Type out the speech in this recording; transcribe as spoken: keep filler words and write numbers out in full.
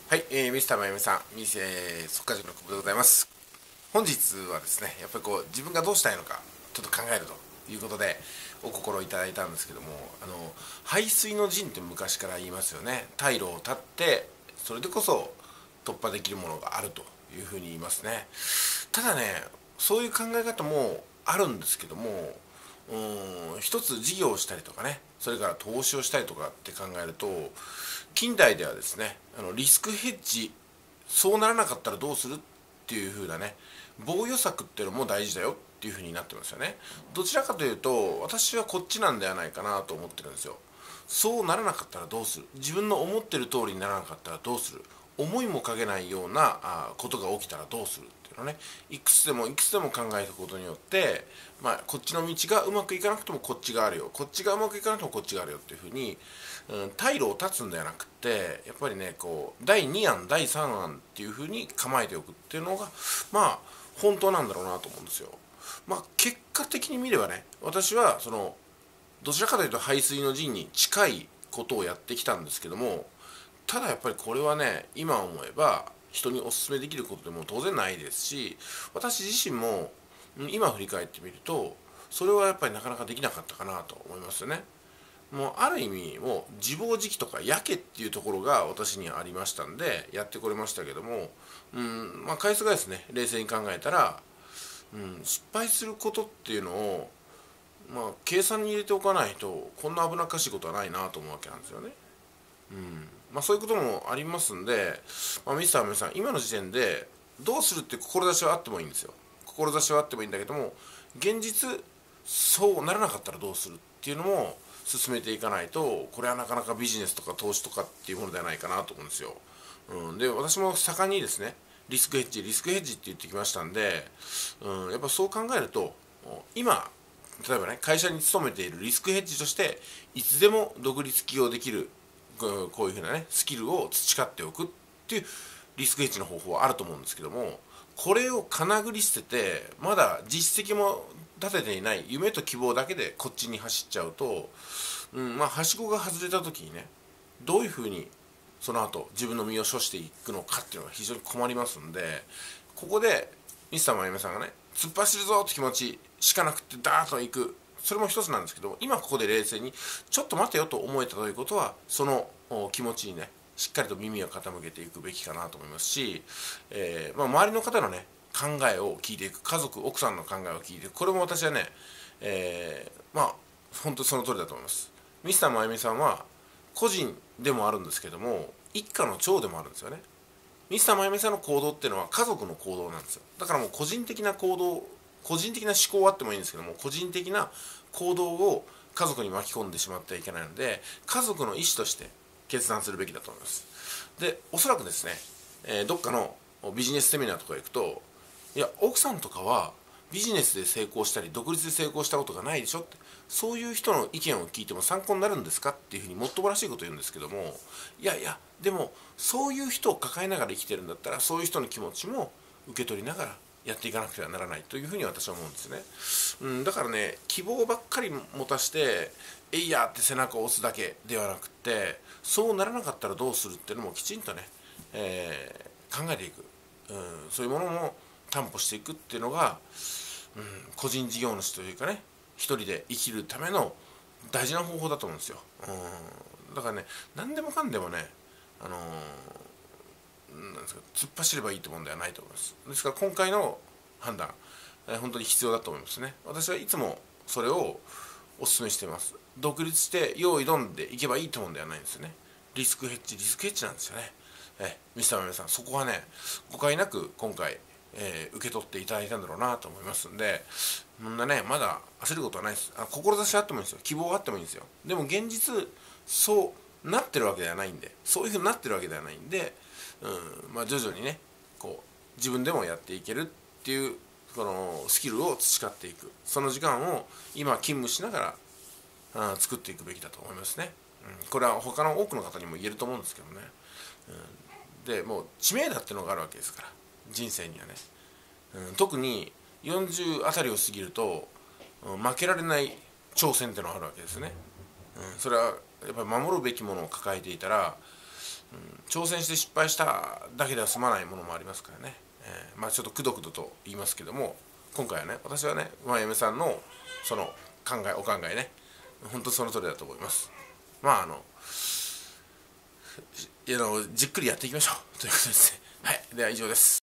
はい、えー、ミスターまゆみさん、ミス、えー、速稼塾の久保でございます。本日はですね、やっぱりこう、自分がどうしたいのか、ちょっと考えるということで、お心いただいたんですけども、あの、背水の陣って昔から言いますよね。退路を断って、それでこそ突破できるものがあるというふうに言いますね。ただね、そういう考え方もあるんですけども、うーん一つ事業をしたりとかね、それから投資をしたりとかって考えると、近代ではですね、あのリスクヘッジ、そうならなかったらどうするっていう風なね、防御策っていうのも大事だよっていう風になってますよね。どちらかというと私はこっちなんではないかなと思ってるんですよ。そうならなかったらどうする、自分の思ってる通りにならなかったらどうする、思いもかけないようなあことが起きたらどうするっていうのね、いくつでもいくつでも考えたことによって、まあ、こっちの道がうまくいかなくてもこっちがあるよ、こっちがうまくいかなくてもこっちがあるよっていうふうに、うん、退路を断つんではなくて、やっぱりねこうだいに案だいさん案っていうふうに構えておくっていうのがまあ本当なんだろうなと思うんですよ。まあ結果的に見ればね、私はそのどちらかというと背水の陣に近いことをやってきたんですけども、ただやっぱりこれはね、今思えば人にお勧めできることでも当然ないですし、私自身も今振り返ってみるとそれはやっぱりなかなかできなかったかなと思いますよね。もうある意味もう自暴自棄とかやけっていうところが私にはありましたんでやってこれましたけども、うんまあ返すがですね、冷静に考えたら、うん、失敗することっていうのをまあ計算に入れておかないとこんな危なっかしいことはないなと思うわけなんですよね。うんまあ、そういうこともありますんで、まあ、ミスター皆さん今の時点でどうするって志はあってもいいんですよ。志はあってもいいんだけども、現実そうならなかったらどうするっていうのも進めていかないと、これはなかなかビジネスとか投資とかっていうものではないかなと思うんですよ。うん、で私も盛んにですね、リスクヘッジリスクヘッジって言ってきましたんで、うん、やっぱそう考えると今例えばね、会社に勤めているリスクヘッジとしていつでも独立起業できるこういうふうなねスキルを培っておくっていうリスクヘッジの方法はあると思うんですけども、これをかなぐり捨ててまだ実績も立てていない夢と希望だけでこっちに走っちゃうと、うんまあ、はしごが外れた時にね、どういうふうにその後自分の身を処していくのかっていうのが非常に困りますんで、ここでミスターまゆめさんがね突っ走るぞって気持ちしかなくてダーッといく、それも一つなんですけど、今ここで冷静にちょっと待てよと思えたということは、その気持ちにねしっかりと耳を傾けていくべきかなと思いますし、えーまあ、周りの方のね考えを聞いていく、家族奥さんの考えを聞いていく、これも私はね、えー、まあ本当にその通りだと思います。ミスターまゆみさんは個人でもあるんですけども一家の長でもあるんですよね。ミスターまゆみさんの行動っていうのは家族の行動なんですよ。だからもう個人的な行動、個人的な思考はあってもいいんですけども、個人的な行動を家族に巻き込んでしまってはいけないので、家族の意思として決断するべきだと思います。でおそらくですね、えーどっかのビジネスセミナーとか行くと、いや奥さんとかはビジネスで成功したり独立で成功したことがないでしょって、そういう人の意見を聞いても参考になるんですかっていうふうにもっともらしいことを言うんですけども、いやいやでもそういう人を抱えながら生きてるんだったら、そういう人の気持ちも受け取りながらやっていかなくてはならないというふうに私は思うんですね。うん、だからね、希望ばっかり持たしてえいやって背中を押すだけではなくて、そうならなかったらどうするっていうのもきちんとね、えー考えていく、うん、そういうものも担保していくっていうのが、うん、個人事業主というかね、一人で生きるための大事な方法だと思うんですよ。うん、だからね、何でもかんでもね、あのー、なんですか、突っ走ればいいってもんではないと思います。ですから今回の判断、えー本当に必要だと思いますね。私はいつもそれをお勧めしています。独立して用意どんでいけばいいってもんではないんですよね。リスクヘッジリスクヘッジなんですよね。えミスターマメさん、そこはね誤解なく今回、えー受け取っていただいたんだろうなと思いますんで、そんなねまだ焦ることはないです。あ、志あってもいいんですよ、希望があってもいいんですよ。でも現実そうなってるわけではないんで、そういうふうになってるわけではないんで、うんまあ、徐々にねこう自分でもやっていけるっていうこのスキルを培っていく、その時間を今勤務しながら、うん、作っていくべきだと思いますね。うん、これは他の多くの方にも言えると思うんですけどね。うん、でもう知名度っていうのがあるわけですから、人生にはね、うん、特によんじゅうあたりを過ぎると、うん、負けられない挑戦っていうのがあるわけですね。うん、それはやっぱり守るべきものを抱えていたら、 挑戦して失敗しただけでは済まないものもありますからね、えー、まあちょっとくどくどと言いますけども、今回はね、私はね、まあ、嫁さんのその考えお考えね、本当その通りだと思います。まああのじっくりやっていきましょうということですね。はい、では以上です。